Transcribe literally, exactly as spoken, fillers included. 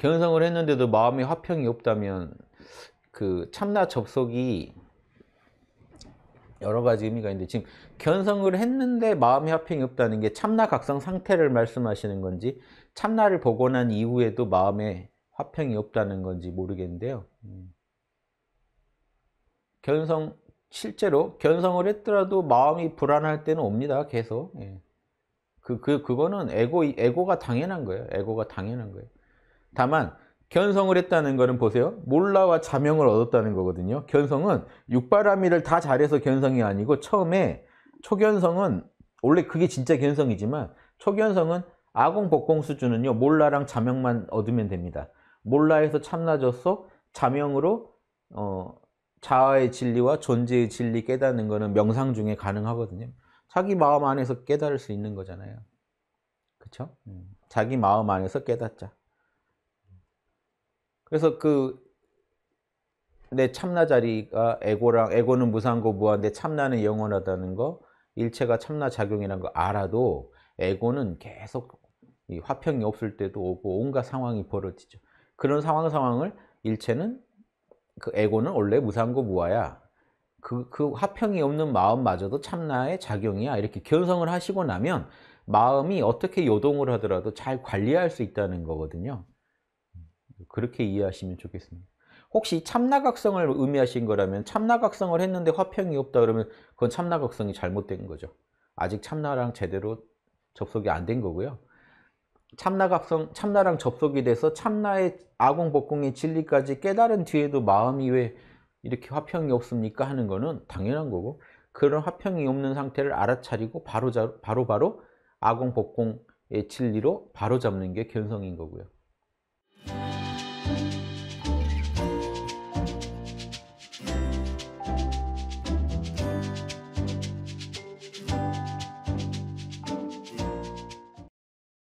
견성을 했는데도 마음에 화평이 없다면 그 참나 접속이 여러 가지 의미가 있는데, 지금 견성을 했는데 마음의 화평이 없다는 게 참나각성 상태를 말씀하시는 건지 참나를 보고 난 이후에도 마음에 화평이 없다는 건지 모르겠는데요. 견성, 실제로 견성을 했더라도 마음이 불안할 때는 옵니다. 계속. 그, 그, 그거는 에고, 에고가 당연한 거예요. 에고가 당연한 거예요. 다만 견성을 했다는 거는 보세요. 몰라와 자명을 얻었다는 거거든요. 견성은 육바라밀을 다 잘해서 견성이 아니고, 처음에 초견성은 원래 그게 진짜 견성이지만, 초견성은 아공 복공 수준은요 몰라랑 자명만 얻으면 됩니다. 몰라에서 참나져서 자명으로 어, 자아의 진리와 존재의 진리 깨닫는 거는 명상 중에 가능하거든요. 자기 마음 안에서 깨달을 수 있는 거잖아요. 그렇죠? 자기 마음 안에서 깨닫자. 그래서 그 내 참나 자리가 에고랑, 에고는 무상고 무한데 참나는 영원하다는 거, 일체가 참나 작용이라는 거 알아도 에고는 계속 이 화평이 없을 때도 오고 온갖 상황이 벌어지죠. 그런 상황 상황을 일체는, 그 에고는 원래 무상고 무아야. 그, 그 화평이 없는 마음마저도 참나의 작용이야. 이렇게 견성을 하시고 나면 마음이 어떻게 요동을 하더라도 잘 관리할 수 있다는 거거든요. 그렇게 이해하시면 좋겠습니다. 혹시 참나각성을 의미하신 거라면, 참나각성을 했는데 화평이 없다 그러면 그건 참나각성이 잘못된 거죠. 아직 참나랑 제대로 접속이 안 된 거고요. 참나각성, 참나랑 접속이 돼서 참나의 아공복공의 진리까지 깨달은 뒤에도 마음이 왜 이렇게 화평이 없습니까? 하는 거는 당연한 거고, 그런 화평이 없는 상태를 알아차리고 바로 바로, 바로 아공복공의 진리로 바로 잡는 게 견성인 거고요.